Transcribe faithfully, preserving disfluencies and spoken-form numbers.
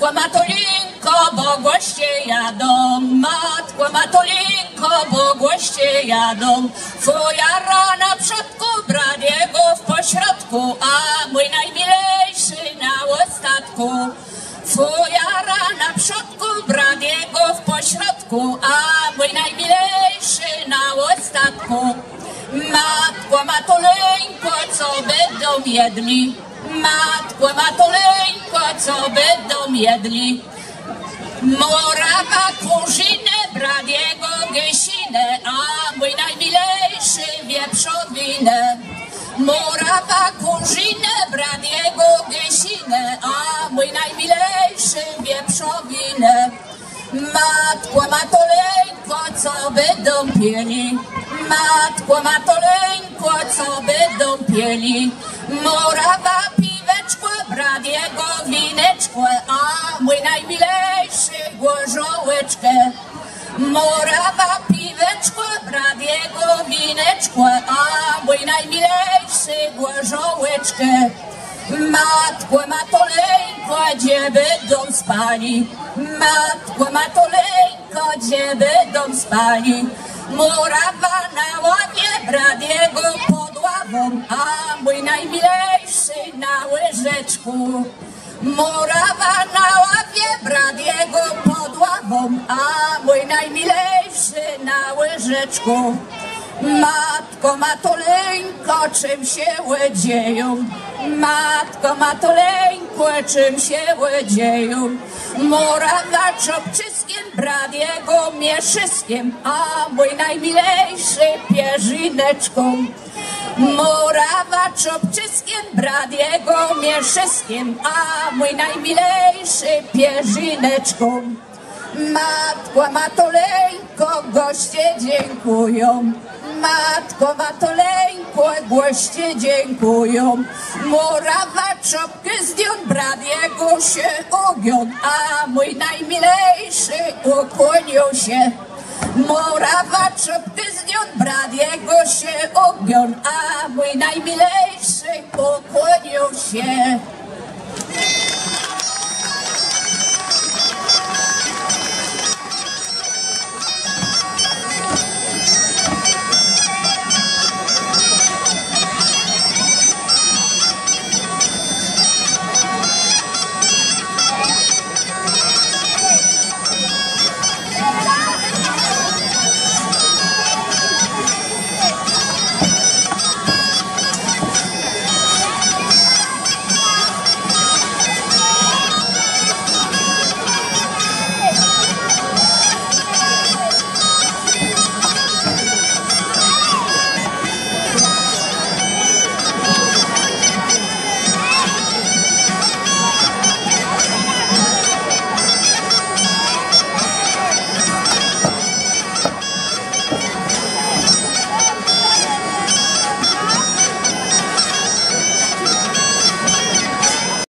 Matko Matolinko, bo goście jadą, Matko Matolinko, bo goście jadą. Twoja rana przodku, brat jego w pośrodku, a mój najmilejszy na ostatku. Twoja rana przodku, brat jego w pośrodku, a mój najmilejszy na ostatku. Matko Matoleńko, co będą jedli? Matko Matoleńko, co będą jedli? Morawa kurzynę, brat jego gęsinę, a mój najmilejszy wieprzowinę. Morawa kurzynę, brat jego gęsinę, a mój najmilejszy wieprzowinę. Matko Matoleńko, co będą pieli? Matko Matoleńko, co będą pieli? Morawa piweczko, brat jego wineczko, a mój najmilejszy gorzołeczkę. Morawa piweczko, brat jego wineczko, a mój najmilejszy gorzołeczkę. Matko Matoleńko, gdzie będą spali? Matko Matoleńko, gdzie będą spali? Morawa na ławie, brat jego pod ławą, a mój najmilejszy na łyżeczku. Morawa na ławie, brat jego pod ławą, a mój najmilejszy na łyżeczku. Matko Matoleńko, czym się łydzieją? Matko Matoleńko, czym się łydzieją? Morawa czopczyskiem, brat jego mieszyskiem, a mój najmilejszy pierzyneczką. Morawa czopczyskiem, brat jego mieszyskiem, a mój najmilejszy pierzyneczką. Matko Matoleńko, goście dziękują. Matko Matoleńko, goście dziękują. Morawa czopkę zdjął, brat jego się ugiął, a mój najmilejszy ukłonił się. Morawa czopkę zdjął, brat jego się ugiął, a mój najmilejszy ukłonił się.